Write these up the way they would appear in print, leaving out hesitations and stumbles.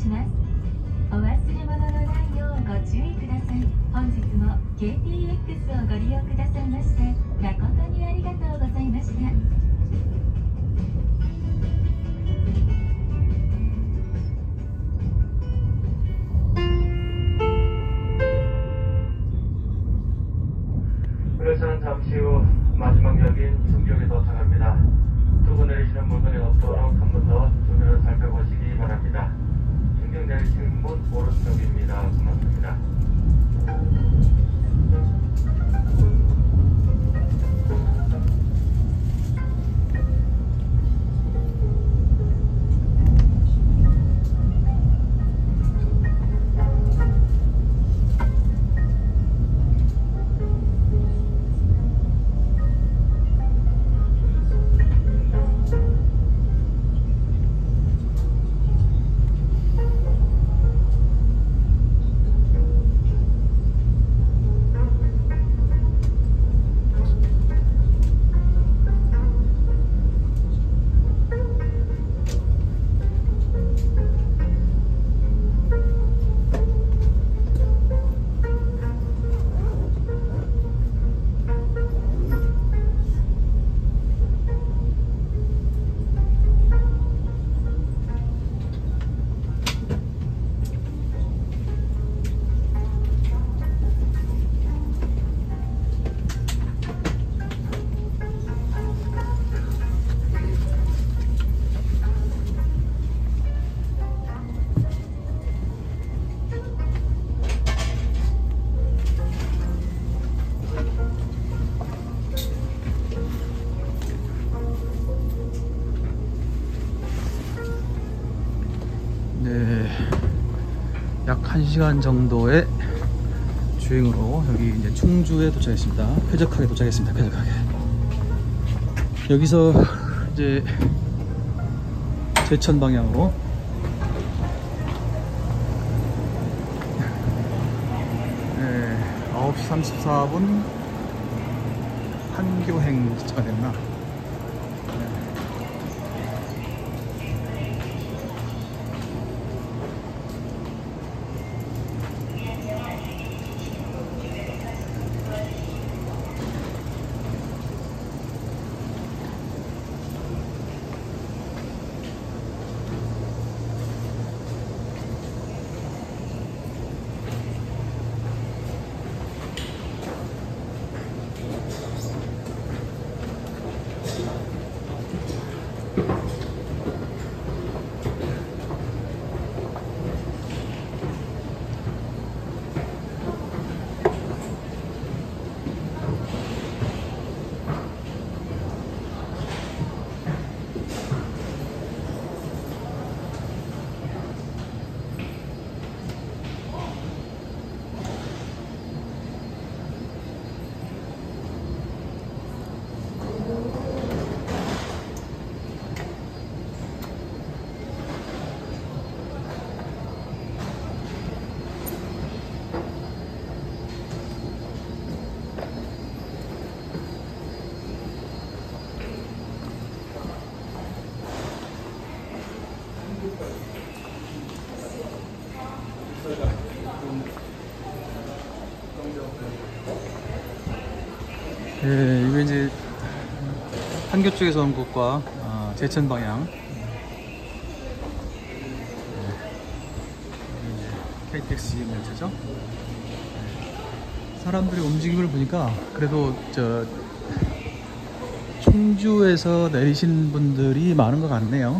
します。お忘れ物のないようご注意ください。本日も KTX をご利用くださいまして誠にありがとうございました。 열차는 잠시 후 마지막 역인 충주역에 도착합니다. 두고 내리시는 물건이 없도록 한 번 더 주변을 살펴보시기 바랍니다. 충격 내리시는 문 오른쪽입니다. 고맙습니다. 네, 약 1시간 정도의 주행으로 여기 이제 충주에 도착했습니다. 쾌적하게 도착했습니다. 쾌적하게. 여기서 이제 제천 방향으로 네, 9시 34분 한교행 시차가 됐나? 네, 이거 이제 판교 쪽에서 온 곳과 제천 방향 KTX 열차죠. 사람들이 움직임을 보니까 그래도 저 충주에서 내리신 분들이 많은 것 같네요.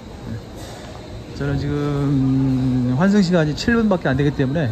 저는 지금 환승 시간이 7분밖에 안 되기 때문에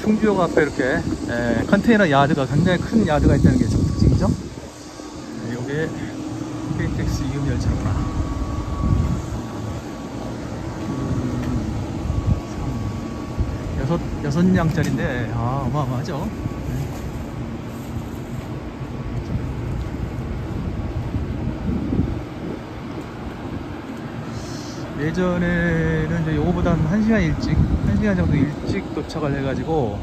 충주역 앞에 이렇게 컨테이너 야드가 굉장히 큰 야드가 있다는 게 좀 특징이죠. 이게 KTX 이음 열차구나. 6량짜리인데 어마어마하죠. 예전에는 이제 요거보다 1시간 정도 일찍 도착을 해가지고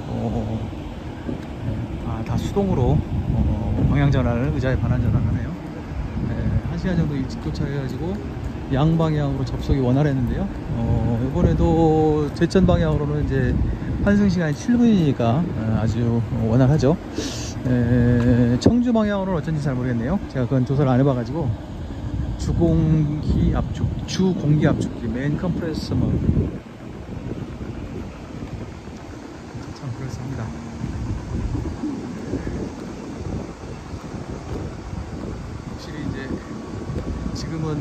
다 수동으로 방향 전환을, 의자에 반환 전환을 하네요. 1시간 정도 일찍 도착해가지고 양방향으로 접속이 원활했는데요. 이번에도 제천 방향으로는 이제 환승 시간이 7분이니까 아주 원활하죠. 청주 방향으로는 어쩐지 잘 모르겠네요. 제가 그건 조사를 안 해봐가지고. 주공기 압축기 메인 컴프레서 뭐 참 그렇습니다. 확실히 이제 지금은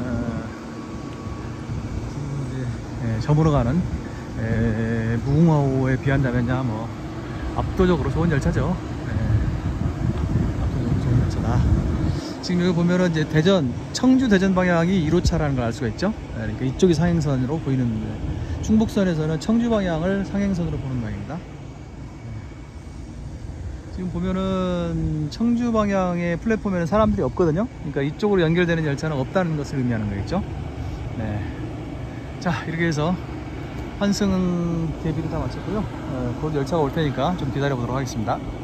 이제 저물어 가는 무궁화호에 비한다면야 뭐 압도적으로 좋은 열차죠. 압도적으로 좋은 열차다. 지금 여기 보면은 이제 청주 대전 방향이 1호차라는 걸 알 수가 있죠. 그러니까 이쪽이 상행선으로 보이는데, 충북선에서는 청주 방향을 상행선으로 보는 모양입니다. 지금 보면은 청주 방향의 플랫폼에는 사람들이 없거든요. 그러니까 이쪽으로 연결되는 열차는 없다는 것을 의미하는 거겠죠. 네. 자, 이렇게 해서 환승 대비를 다 마쳤고요. 곧 열차가 올 테니까 좀 기다려 보도록 하겠습니다.